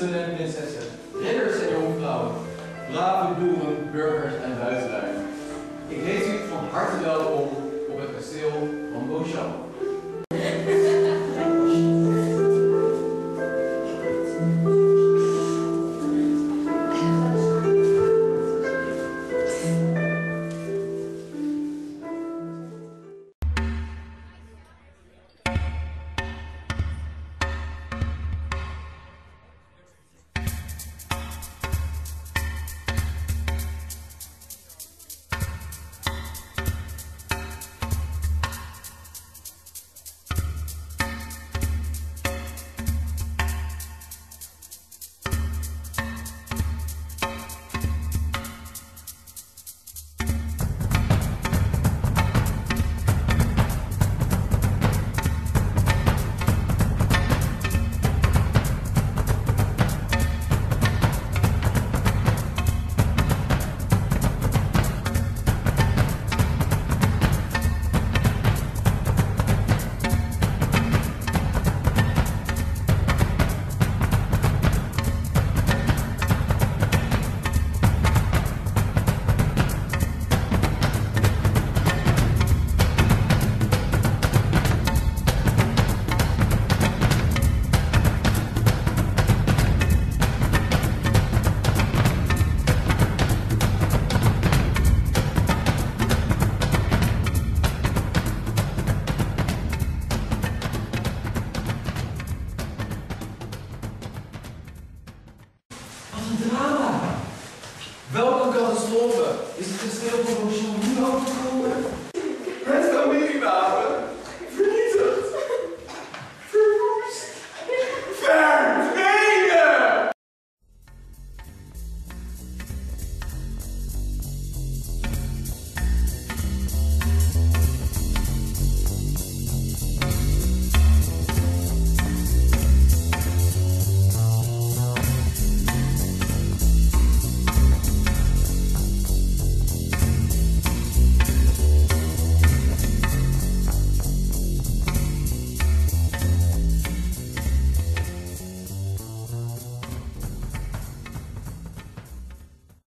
prinsen en prinsessen, ridders en jonkvrouwen, brave boeren, burgers en buitenlui. Ik heet u van harte welkom op het kasteel van Beauchamp. Welke catastrofe is het kasteel van Beauchamp nu overkomen?